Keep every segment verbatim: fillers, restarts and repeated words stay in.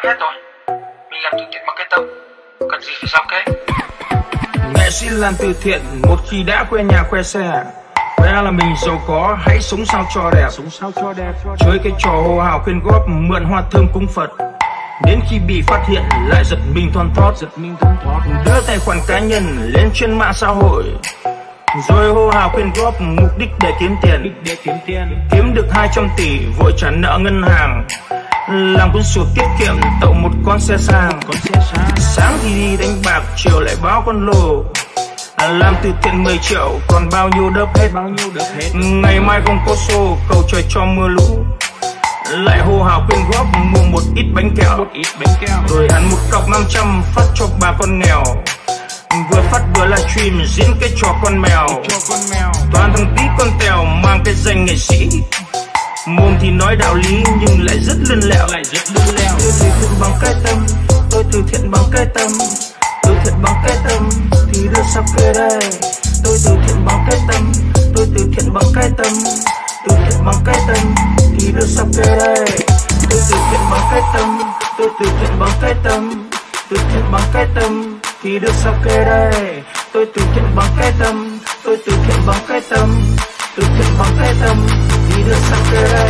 hết rồi. Mình làm từ thiện bằng cái tâm, cần gì phải giao kế. Nghệ sĩ làm từ thiện một khi đã khoe nhà khoe xe, khoe là mình giàu có, hãy sống sao cho đẹp, sống sao cho đẹp. Chơi cái trò hô hào quyên góp, mượn hoa thơm cúng Phật, đến khi bị phát hiện lại giật mình thon thót, giật mình thon thót. Đưa tài khoản cá nhân lên trên mạng xã hội, rồi hô hào quyên góp mục đích để kiếm tiền, để kiếm tiền. Kiếm được hai trăm tỷ vội trả nợ ngân hàng, làm cuốn sổ tiết kiệm tậu một con xe sang. Con xe sang. Sáng thì đi đánh bạc, chiều lại báo con lô, làm từ thiện mười triệu còn bao nhiêu đớp hết, bao nhiêu đớp hết. Ngày mai không có xô, cầu trời cho mưa lũ, lại hô hào quyên góp mua một ít bánh kẹo, một ít bánh kẹo, rồi ăn một cọc năm trăm phát cho bà con nghèo. Vừa phát vừa livestream diễn cái trò con mèo, cho con mèo. Toàn thằng tí con tèo mang cái danh nghệ sĩ, mồm thì nói đạo lý nhưng lại rất lươn lẹo, lại rất lươn lẹo. Tôi từ thiện bằng cái tâm, tôi từ thiện bằng cái tâm, từ thiện bằng cái tâm thì đưa sao kê đây. Tôi từ thiện bằng cái tâm, tôi từ thiện bằng cái tâm, từ thiện bằng cái tâm thì đưa sao kê đây. Tôi từ thiện bằng cái tâm, tôi từ thiện bằng cái tâm, từ thiện bằng cái tâm thì đưa sao kê đây. Tôi từ thiện bằng cái tâm, tôi từ thiện bằng cái tâm, từ thiện bằng cái tâm thì đưa sao kê đây.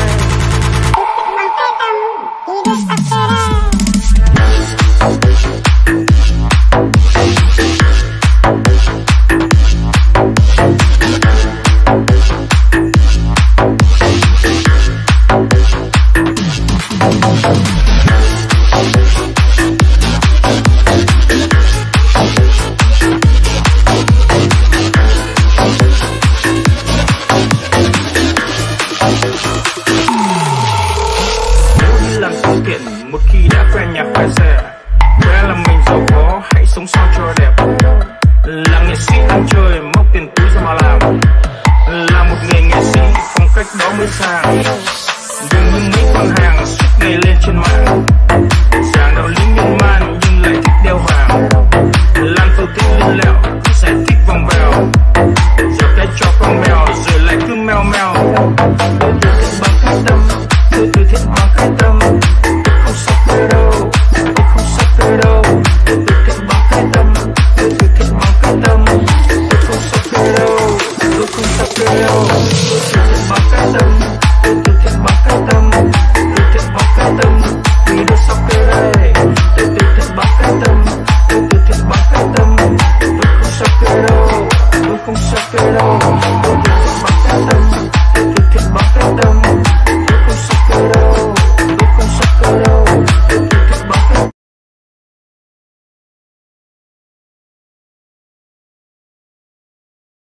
Một khi đã khoe nhà khoe xe, khoe là mình giàu có, hãy sống sao cho đẹp. Là nghệ sĩ ăn chơi móc tiền túi ra mà làm, là một nghề nghệ sĩ phong cách đó mới sang.